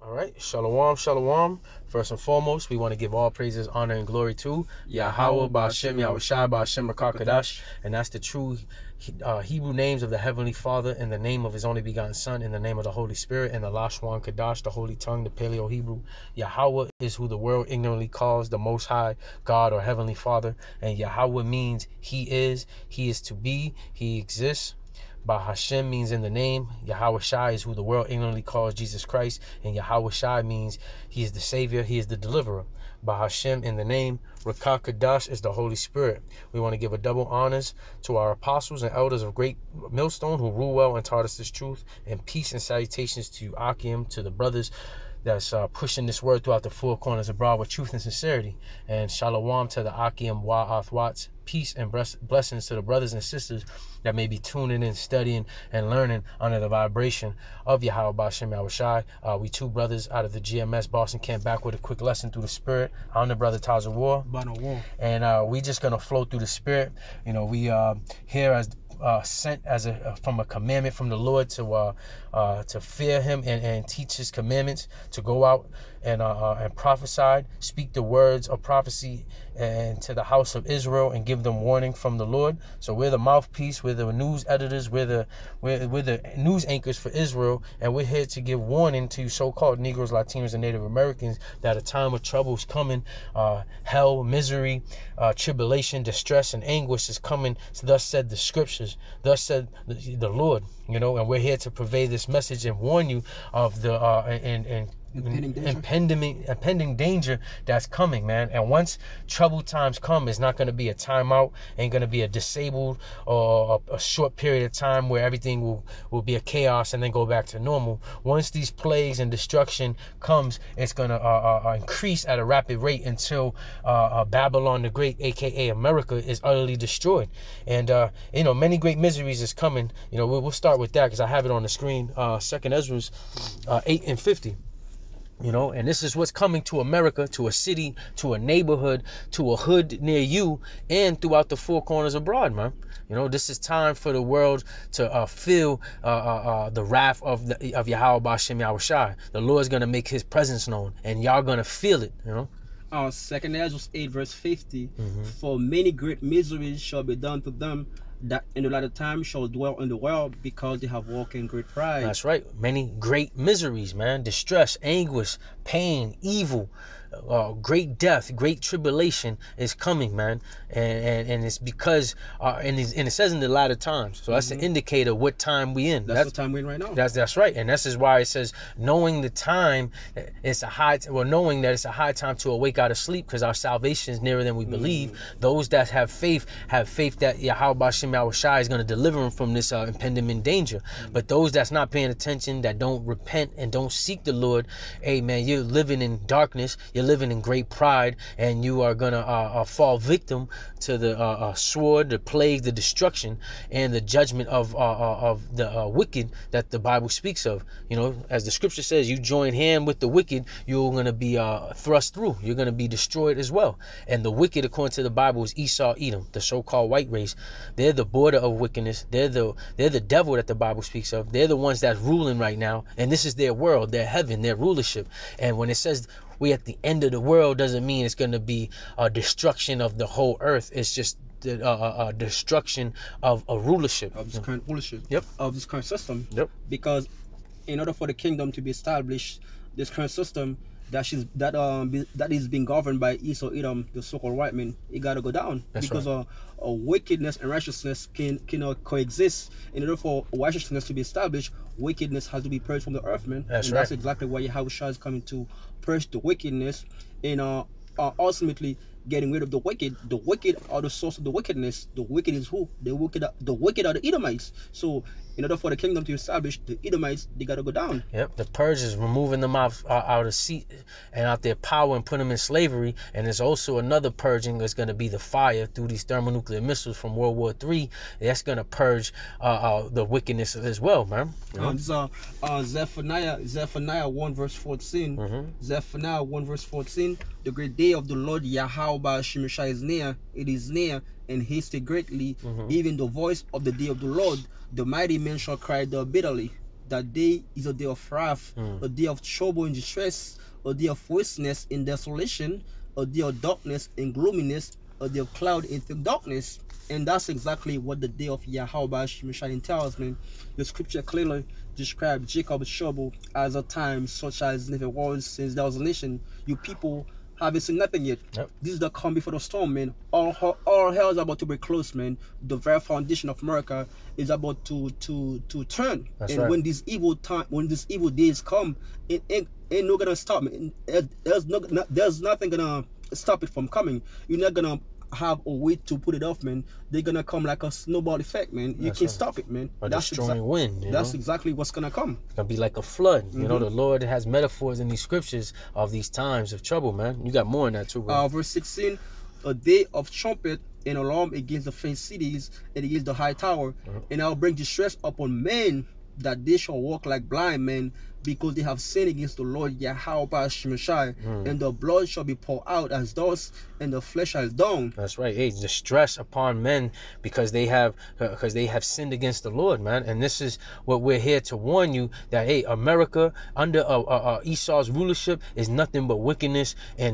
All right, shalom, shalom. First and foremost, we want to give all praises, honor, and glory to Yahweh, Ba'ashem, Yahushai, Ba'ashem, Rakakadash, and that's the true Hebrew names of the Heavenly Father, in the name of His only begotten Son, in the name of the Holy Spirit, and the Lashwan Kadash, the Holy Tongue, the Paleo Hebrew. Yahweh is who the world ignorantly calls the Most High God or Heavenly Father, and Yahweh means He is to be, He exists. Bahashem means in the name. Yahweh Shai is who the world ignorantly calls Jesus Christ. And Yahweh Shai means He is the Savior, He is the Deliverer. Bahashem in the name. Rakah Kadash is the Holy Spirit. We want to give a double honors to our apostles and elders of Great Millstone who rule well and taught us this truth. And peace and salutations to Akim, to the brothers that's pushing this word throughout the four corners abroad with truth and sincerity. And shalom to the Akim Wa'ath Watts. Peace and blessings to the brothers and sisters that may be tuning in, studying, and learning under the vibration of Yahweh Ba'ashem Yahushai. We two brothers out of the GMS Boston Camp back with a quick lesson through the Spirit. I'm the brother Taza War. And we just going to flow through the Spirit. You know, we here as sent as from a commandment from the Lord to fear Him and teach His commandments, to go out and prophesy, speak the words of prophecy and to the house of Israel and give them warning from the Lord. So we're the mouthpiece, we're the news editors, we're the news anchors for Israel, and we're here to give warning to so-called Negroes, Latinos, and Native Americans that a time of trouble is coming. Hell, misery, tribulation, distress, and anguish is coming. So thus said the scriptures, thus said the Lord, you know, and we're here to purvey this message and warn you of the impending danger that's coming, man. And once troubled times come, it's not going to be a timeout, ain't going to be a disabled or a short period of time where everything will be a chaos and then go back to normal. Once these plagues and destruction comes, it's going to increase at a rapid rate until Babylon the Great, aka America, is utterly destroyed. And you know, many great miseries is coming. You know, we'll start with that because I have it on the screen. 2nd Ezra's 8 and 50. You know, and this is what's coming to America, to a city, to a neighborhood, to a hood near you, and throughout the four corners abroad, man. You know, this is time for the world to feel the wrath of Yahweh Ba'ashem Yahushai. The Lord's gonna make His presence known, and y'all gonna feel it. You know. 2nd Ezra 8 verse 50. For many great miseries shall be done to them that in the latter time shall dwell in the world, because they have walked in great pride. That's right. Many great miseries, man. Distress, anguish, pain, evil, great death, great tribulation is coming, man. And it's because and it says in the latter times. So that's an indicator what time we in. That's the time we're in right now. That's right. And this is why it says, knowing the time, it's a high knowing that it's a high time to awake out of sleep, because our salvation is nearer than we believe. Those that have faith that Yahweh Ba'ashem Yahushai is going to deliver them from this impending danger. But those that's not paying attention, that don't repent and don't seek the Lord, hey man, you're living in darkness, you're living in great pride, and you are gonna fall victim to the sword, the plague, the destruction, and the judgment of the wicked that the Bible speaks of. You know, as the scripture says, you join hand with the wicked, you're gonna be thrust through, you're gonna be destroyed as well. And the wicked, according to the Bible, is Esau, Edom, the so-called white race. They're the border of wickedness. They're the devil that the Bible speaks of. They're the ones that's ruling right now, and this is their world, their heaven, their rulership. And when it says we at the end of the world, doesn't mean it's going to be a destruction of the whole earth. It's just a destruction of a rulership, of this current rulership. Yep. Of this current system. Yep. Because in order for the kingdom to be established, this current system that is being governed by Esau, Edom, the so-called white man, it gotta go down. That's because right. Wickedness and righteousness cannot coexist. In order for righteousness to be established, wickedness has to be purged from the earth, man. That's and right. That's exactly why Yahushua is coming to purge the wickedness, and ultimately getting rid of the wicked. The wicked are the source of the wickedness. The wicked is who? The wicked are the Edomites. So in order for the kingdom to establish, the Edomites, they gotta go down. Yep. The purge is removing them out of seat and out their power and putting them in slavery. And there's also another purging that's going to be the fire through these thermonuclear missiles from World War III. That's going to purge the wickedness as well, man. You know? Zephaniah 1 verse 14. Zephaniah 1 verse 14. The great day of the Lord Yahweh Ba'ashem Yahushai is near. It is near, and hasted greatly. Even the voice of the day of the Lord, the mighty men shall cry there bitterly. That day is a day of wrath, a day of trouble and distress, a day of wasteness and desolation, a day of darkness and gloominess, a day of cloud and thick darkness. And that's exactly what the day of Yahweh Shemeshai entails, man. The scripture clearly describes Jacob's trouble as a time such as never was since there was a nation. You people haven't seen nothing yet. Yep. This is the calm before the storm, man. All hell is about to break close, man. The very foundation of America is about to turn. That's and right. when these evil days come, it ain't no gonna stop, man. There's nothing gonna stop it from coming. You're not gonna have a way to put it off, man. They're gonna come like a snowball effect, man. You That's can't right. stop it, man. A destroying wind. That's know? exactly what's gonna come. It's gonna be like a flood. You know, Mhm. the Lord has metaphors in these scriptures of these times of trouble, man. You got more in that too, bro. Verse 16, a day of trumpet and alarm against the fenced cities and against the high tower. And I'll bring distress upon men, that they shall walk like blind men, because they have sinned against the Lord Yahweh Shemeshai. And the blood shall be poured out as dust, and the flesh as dung. That's right. Hey, distress upon men because they have sinned against the Lord, man. And this is what we're here to warn you, that hey, America under Esau's rulership is nothing but wickedness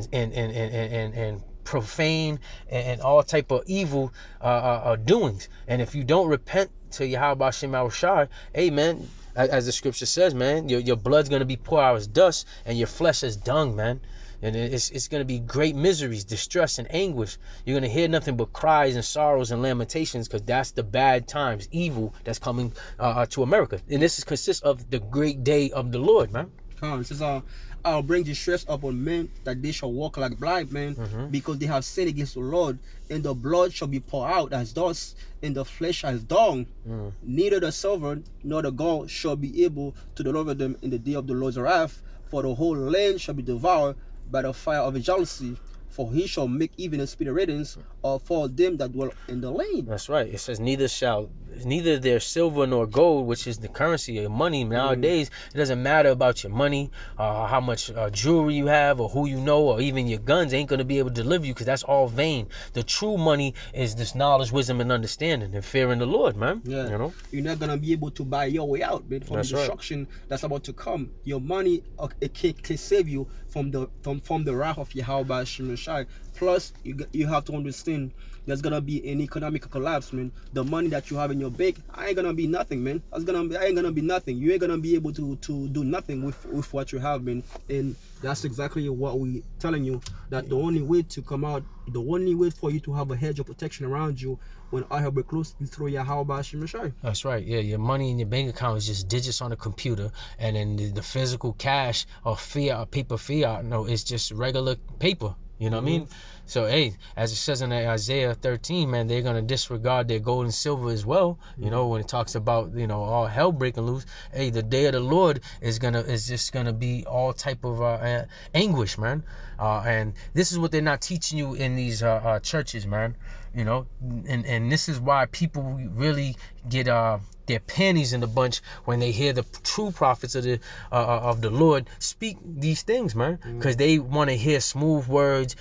and profane and all type of evil doings. And if you don't repent to Yahweh Shem Shai, hey man, as the scripture says, man, your blood's gonna be poured out as dust and your flesh as dung, man. And it's going to be great miseries, distress, and anguish. You're going to hear nothing but cries and sorrows and lamentations, because that's the bad times, evil that's coming to America. And this consists of the great day of the Lord, man. It says, I'll bring distress upon men, that they shall walk like blind men, because they have sinned against the Lord. And the blood shall be poured out as dust, and the flesh as dung. Neither the silver nor the gold shall be able to deliver them in the day of the Lord's wrath, for the whole land shall be devoured by the fire of his jealousy. For he shall make even a speedy riddance for them that dwell in the land. That's right. It says neither their silver nor gold, which is the currency of money nowadays. It doesn't matter about your money, how much jewelry you have, or who you know, or even your guns ain't going to be able to deliver you, because that's all vain. The true money is this knowledge, wisdom, and understanding, and fearing the Lord, man. Yeah. You know, you're not gonna be able to buy your way out, man, from That's the right. destruction that's about to come. Your money it can save you from the wrath of Yahweh Shemeshai. Plus, you have to understand, there's gonna be an economic collapse, man. The money that you have in your bank ain't gonna be nothing, man. Ain't gonna be nothing. You ain't gonna be able to do nothing with what you have, man. And that's exactly what we telling you, that the only way to come out, the only way for you to have a hedge of protection around you when I have close is through Yahweh Shemeshai. That's right. Yeah, your money in your bank account is just digits on a computer, and then the physical cash or fiat or paper fiat, no, it's just regular paper. You know what I mean? So, hey, as it says in Isaiah 13, man, they're going to disregard their gold and silver as well. You know, when it talks about, you know, all hell breaking loose. Hey, the day of the Lord is just going to be all type of anguish, man. And this is what they're not teaching you in these churches, man. You know, and this is why people really get their panties in a bunch when they hear the true prophets of the Lord speak these things, man, because they want to hear smooth words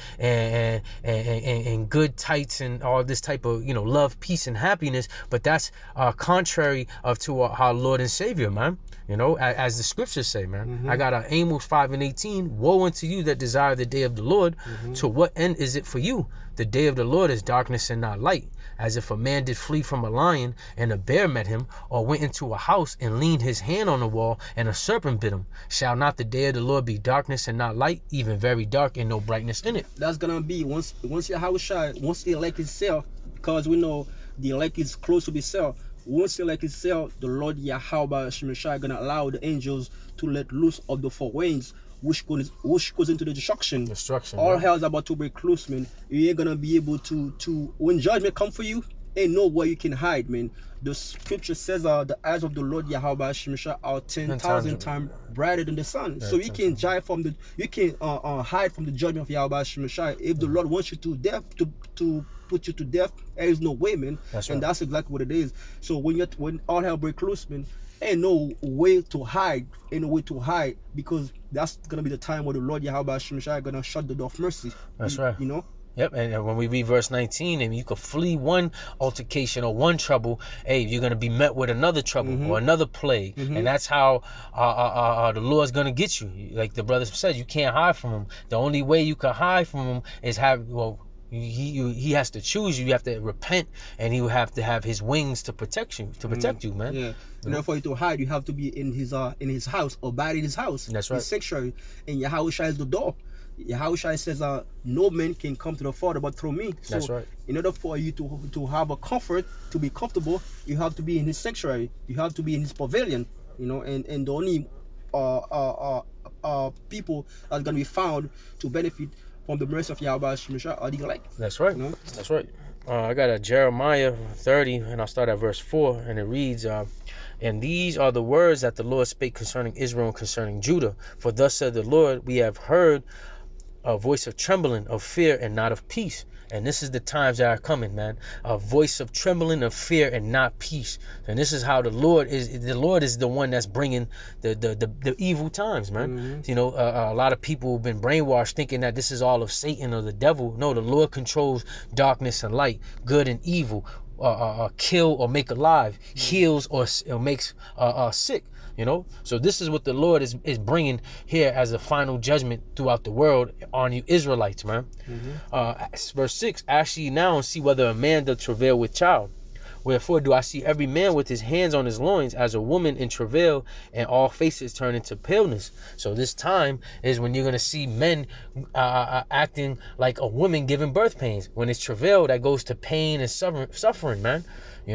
and good tights and all this type of, you know, love, peace, and happiness. But that's contrary to our Lord and Savior, man. You know, as the scriptures say, man. I got Amos 5:18. Woe unto you that desire the day of the Lord. To what end is it for you? The day of the Lord is darkness and not light. As if a man did flee from a lion and a bear met him, or went into a house and leaned his hand on the wall and a serpent bit him. Shall not the day of the Lord be darkness and not light, even very dark and no brightness in it? That's gonna be once Yahweh, once the elect is self, because we know the elect is close to be self. Once the elect is self, the Lord Yahweh Shemeshai gonna allow the angels to let loose of the four winds, which goes into the destruction. All hell is about to break loose, man. You ain't gonna be able to when judgment come for you, ain't nowhere you can hide, man. The scripture says the eyes of the Lord Yahweh Shemeshai are 10,000 times brighter than the sun. So you can hide from the judgment of Yahweh Shemeshai. If the Lord wants you to put you to death, there is no way, man. That's right. And that's exactly what it is. So when all hell break loose, man, ain't no way to hide, because that's gonna be the time where the Lord Yahweh Shemeshai gonna shut the door of mercy. That's right. You know. Yep, and when we read verse 19, and you could flee one altercation or one trouble, hey, you're gonna be met with another trouble or another plague, and that's how the Lord's gonna get you. Like the brother said, you can't hide from him. The only way you can hide from him is he has to choose you. You have to repent, and he will have to have his wings to protect you, man. Yeah. In order for you to hide, you have to be in his house, abide in his house. That's right. His sanctuary, and Yahushua is the door. Yahushua says, no man can come to the Father but through me. So That's right. in order for you to have a comfort, to be comfortable, you have to be in his sanctuary. You have to be in his pavilion. And the only people that's gonna be found to benefit from the mercy of Yahweh Shemeshah are the elect. That's right. That's right. I got a Jeremiah 30, and I'll start at verse 4, and it reads, and these are the words that the Lord spake concerning Israel and concerning Judah. For thus said the Lord, we have heard a voice of trembling, of fear, and not of peace. And this is the times that are coming, man. A voice of trembling, of fear, and not peace. And this is how the Lord is. The Lord is the one that's bringing the evil times, man. A lot of people have been brainwashed thinking that this is all of Satan or the devil. No, the Lord controls darkness and light, good and evil. Kill or make alive, heals or makes sick. So this is what the Lord is bringing here as a final judgment throughout the world on you Israelites, man. Verse 6, ask ye now and see whether a man doth travail with child. Wherefore do I see every man with his hands on his loins as a woman in travail, and all faces turn into paleness. So this time is when you're going to see men acting like a woman giving birth pains. When it's travail, that goes to pain and suffering, man.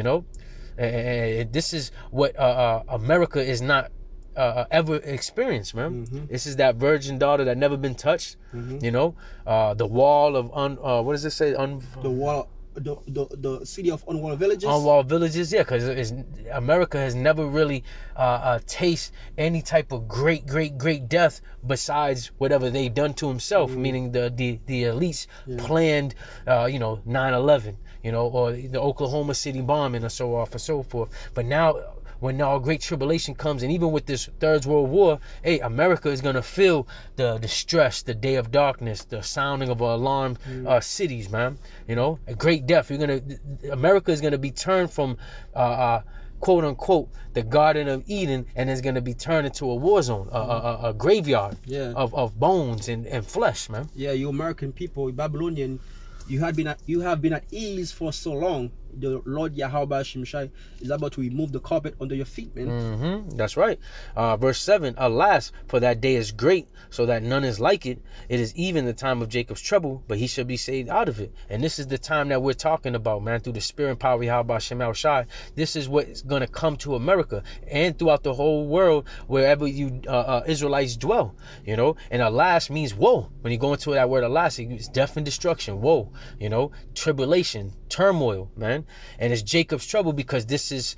And this is what America is not ever experienced, man. This is that virgin daughter that never been touched. The wall of what does it say? The wall. The city of unwalled villages. Unwalled villages, yeah, because America has never really tasted any type of great death besides whatever they've done to himself, meaning the elites planned, 9/11, or the Oklahoma City bombing, and so on and so forth. But now, when our great tribulation comes, and even with this Third World War, hey, America is gonna feel the stress, the day of darkness, the sounding of alarmed cities, man. A great death. America is gonna be turned from quote unquote the Garden of Eden, and is gonna be turned into a war zone, a graveyard of bones and flesh, man. Yeah, you American people, Babylonian, you have been at ease for so long. The Lord Yahweh Shemeshai is about to remove the carpet under your feet, man. That's right. Verse 7, alas, for that day is great, so that none is like it. It is even the time of Jacob's trouble, but he shall be saved out of it. And this is the time that we're talking about, man, through the spirit and power of Yahweh Shemeshai. This is what's going to come to America and throughout the whole world, wherever you Israelites dwell. And alas means woe. When you go into that word alas, it's death and destruction, woe, tribulation, turmoil, man. And it's Jacob's trouble because this is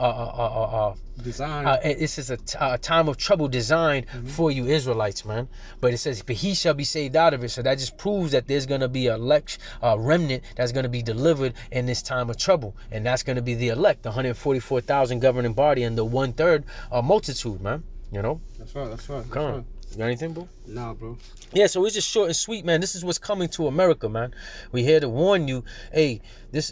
designed. This is a time of trouble designed for you Israelites, man. But it says, but he shall be saved out of it. So that just proves that there's going to be a remnant that's going to be delivered in this time of trouble. And that's going to be the elect, the 144,000 governing body, and the 1/3 multitude, man. That's right. You got anything, bro? Nah, bro. Yeah, so it's just short and sweet, man. This is what's coming to America, man. We're here to warn you. Hey,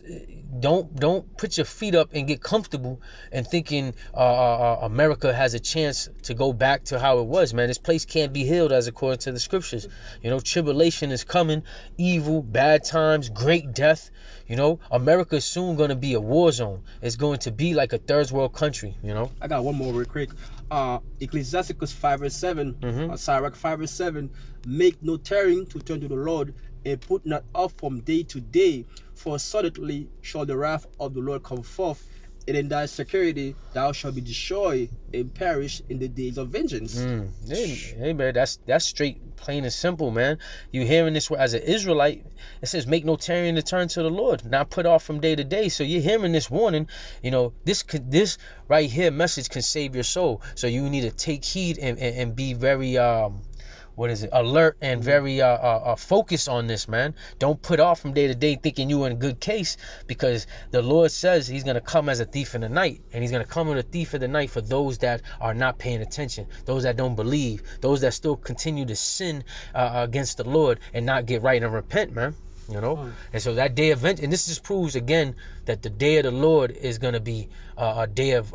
don't put your feet up and get comfortable and thinking America has a chance to go back to how it was, man. This place can't be healed as according to the scriptures. Tribulation is coming, evil, bad times, great death. America is soon going to be a war zone. It's going to be like a third world country. I got one more real quick. Ecclesiasticus 5:7, Sirach 5:7, make no tarrying to turn to the Lord, and put not off from day to day, for suddenly shall the wrath of the Lord come forth, and in thy security thou shalt be destroyed and perish in the days of vengeance. Hey man, that's straight, plain and simple, man. You hearing this as an Israelite? It says, make no tarrying to turn to the Lord, not put off from day to day. So you're hearing this warning. This right here message can save your soul. So you need to take heed and be very alert and very focused on this, man. Don't put off from day to day thinking you're in a good case, because the Lord says he's going to come as a thief in the night, and he's going to come as a thief in the night for those that are not paying attention, those that don't believe, those that still continue to sin against the Lord and not get right and repent, man. You know, and so that day of vengeance, and this just proves again that the day of the Lord is gonna be a day of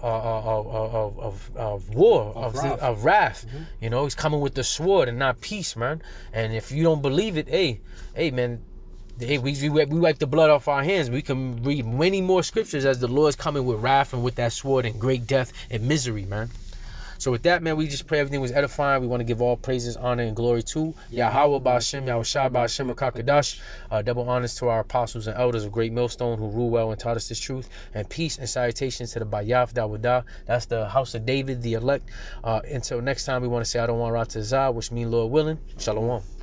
war, of wrath. You know, he's coming with the sword and not peace, man. And if you don't believe it, hey, man, hey, we wipe the blood off our hands. We can read many more scriptures as the Lord's coming with wrath and with that sword and great death and misery, man. So with that, man, we just pray everything was edifying. We want to give all praises, honor, and glory to Yahweh Ba'Shem, Yahushua Ba'Shem Kakadash. Double honors to our apostles and elders of Great Millstone who rule well and taught us this truth. And peace and salutations to the Bayaf Dawadah. That's the house of David, the elect. Until next time, we want to say Adon Ra Tazah, which means Lord willing. Shalom.